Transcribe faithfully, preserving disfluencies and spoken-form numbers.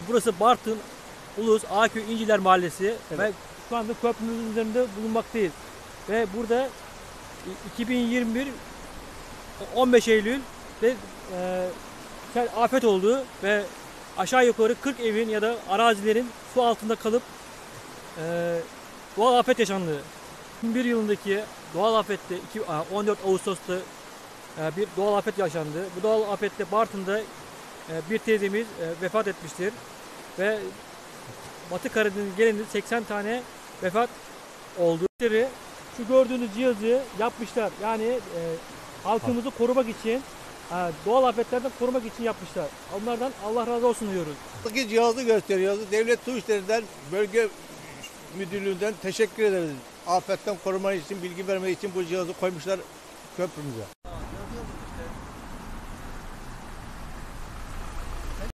Burası Bartın Ulus Ağaköy İnciler Mahallesi Evet. ve şu anda köprümüzün üzerinde bulunmaktayız. Ve burada iki bin yirmi bir on beş Eylül ve e, sel afet oldu ve aşağı yukarı kırk evin ya da arazilerin su altında kalıp e, doğal afet yaşandı. iki bin bir yılındaki doğal afette on dört Ağustos'ta e, bir doğal afet yaşandı. Bu doğal afette Bartın'da e, bir teyzemiz e, vefat etmiştir ve Batı Karadeniz genelinde seksen tane vefat oldu. Şu gördüğünüz cihazı yapmışlar. Yani e, halkımızı korumak için, e, doğal afetlerden korumak için yapmışlar. Onlardan Allah razı olsun diyoruz. Buradaki cihazı gösteriyoruz. Devlet Su İşleri'nden, bölge müdürlüğünden teşekkür ederiz. Afetten koruma için, bilgi vermek için bu cihazı koymuşlar köprümüze.